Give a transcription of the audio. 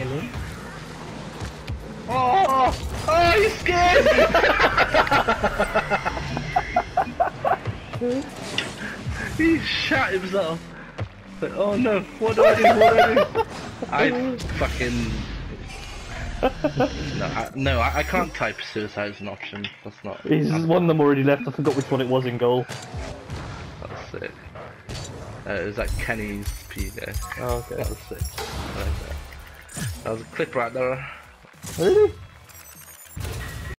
Really? Oh, you scared me! He shot himself. Like, oh no, what do I do? What do I do? I fucking... No, I can't type suicide as an option. That's not... One of them already left, I forgot which one it was in goal. That's sick. It was like Kenny's PK. Oh, okay. That was sick. I like that. That was a clip right there. Really?